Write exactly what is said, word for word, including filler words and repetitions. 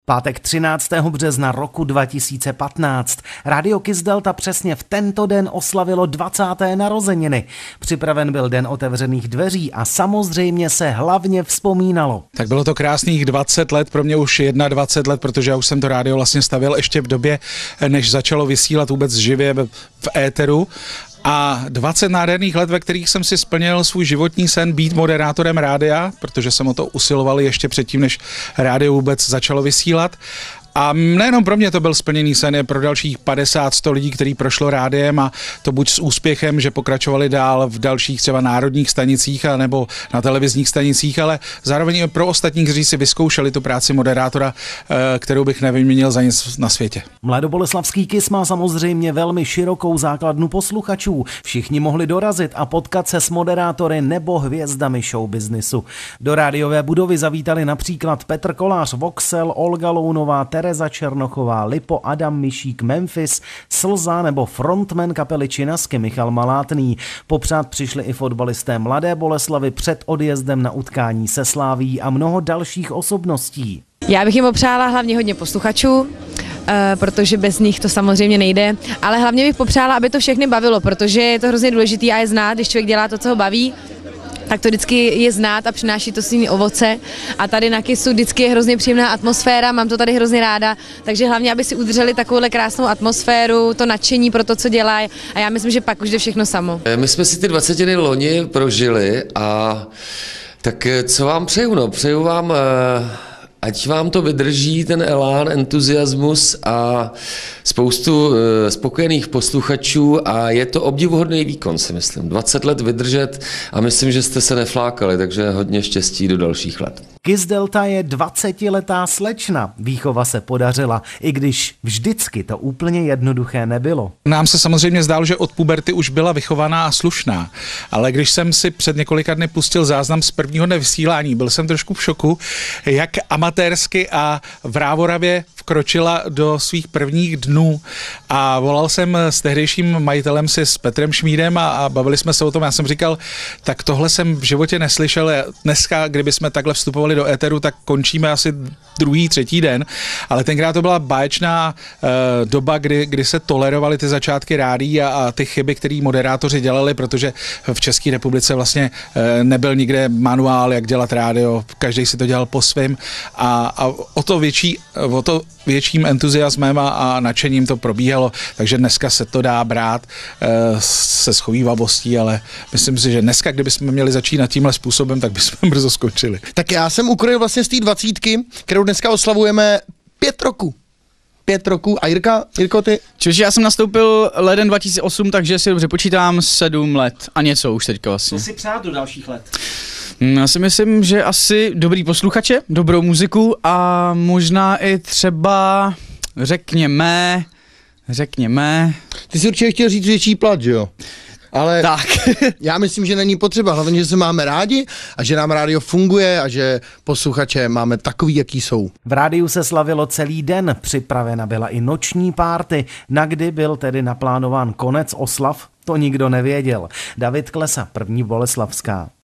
Pátek třináctého března roku dva tisíce patnáct. Rádio Kiss Delta přesně v tento den oslavilo dvacáté narozeniny. Připraven byl den otevřených dveří a samozřejmě se hlavně vzpomínalo. Tak bylo to krásných dvacet let, pro mě už dvacet jedna let, protože já už jsem to rádio vlastně stavěl ještě v době, než začalo vysílat vůbec živě v éteru. A dvacet nádherných let, ve kterých jsem si splnil svůj životní sen být moderátorem rádia, protože jsem o to usiloval ještě předtím, než rádio vůbec začalo vysílat. A nejenom pro mě to byl splněný sen, je pro dalších padesát sto lidí, který prošlo rádiem, a to buď s úspěchem, že pokračovali dál v dalších třeba národních stanicích a nebo na televizních stanicích, ale zároveň i pro ostatní, kteří si vyzkoušeli tu práci moderátora, kterou bych nevyměnil za nic na světě. Mladoboleslavský Kiss má samozřejmě velmi širokou základnu posluchačů. Všichni mohli dorazit a potkat se s moderátory nebo hvězdami showbiznisu. Do rádiové budovy zavítali například Petr Kolář, Voxel, Olga Lounová, Tereza Černochová, Lipo, Adam Mišík, Memphis, Slza nebo frontman kapely Činasky Michal Malátný. Popřát přišli i fotbalisté Mladé Boleslavi před odjezdem na utkání se Slavií a mnoho dalších osobností. Já bych jim popřála hlavně hodně posluchačů, protože bez nich to samozřejmě nejde, ale hlavně bych popřála, aby to všechny bavilo, protože je to hrozně důležitý a je znát, když člověk dělá to, co ho baví, tak to vždycky je znát a přináší to svým ovoce. A tady na Kissu vždycky je hrozně příjemná atmosféra, mám to tady hrozně ráda, takže hlavně, aby si udrželi takovouhle krásnou atmosféru, to nadšení pro to, co dělají, a já myslím, že pak už jde všechno samo. My jsme si ty dvacetiny loni prožili a tak co vám přeju, no, přeju vám, ať vám to vydrží, ten elán, entuziasmus a spoustu spokojených posluchačů, a je to obdivuhodný výkon, si myslím. dvacet let vydržet a myslím, že jste se neflákali, takže hodně štěstí do dalších let. Kiss Delta je dvacetiletá slečna. Výchova se podařila, i když vždycky to úplně jednoduché nebylo. Nám se samozřejmě zdálo, že od puberty už byla vychovaná a slušná, ale když jsem si před několika dny pustil záznam z prvního dne vysílání, byl jsem trošku v šoku, jak amatérsky a vrávoravě vkročila do svých prvních dnů, a volal jsem s tehdejším majitelem si s Petrem Šmídem a, a bavili jsme se o tom. Já jsem říkal, tak tohle jsem v životě neslyšel. Dneska, kdyby jsme takhle vstupovali do éteru, tak končíme asi druhý, třetí den, ale tenkrát to byla báječná uh, doba, kdy, kdy se tolerovaly ty začátky rádií a, a ty chyby, které moderátoři dělali, protože v České republice vlastně uh, nebyl nikde manuál, jak dělat rádio, každý si to dělal po svém, a, a o to větší, o to větším entuziasmem a, a nadšením to probíhalo, takže dneska se to dá brát uh, se schovívavostí, ale myslím si, že dneska, kdybychom měli začínat tímhle způsobem, tak bychom brzo skončili. Tak já jsem ukrojil vlastně z té dvacítky, kterou dneska oslavujeme, pět roku. Pět roku. A Jirka, Jirko, ty? Čiže já jsem nastoupil leden dva tisíce osm, takže si dobře počítám sedm let a něco už teďka vlastně. Co si přát do dalších let? Já si myslím, že asi dobrý posluchače, dobrou muziku a možná i třeba, řekněme, řekněme... Ty jsi určitě chtěl říct větší plat, že jo? Ale tak. Já myslím, že není potřeba, hlavně, že se máme rádi a že nám rádio funguje a že posluchače máme takový, jaký jsou. V rádiu se slavilo celý den, připravena byla i noční párty, na kdy byl tedy naplánován konec oslav, to nikdo nevěděl. David Klesa, První Boleslavská.